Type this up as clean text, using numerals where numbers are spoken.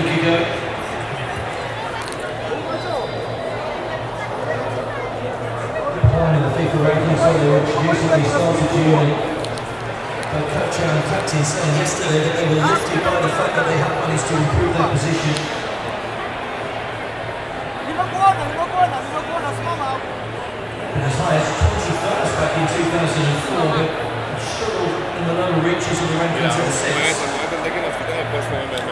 week ago. Applying the FIFA rankings, so they were introducing they started June. But coach and captain saying yesterday that they were lifted by the fact that they had managed to improve their position. And as high as 21st back in 2004, but struggled in the lower reaches of the rankings at the sixth.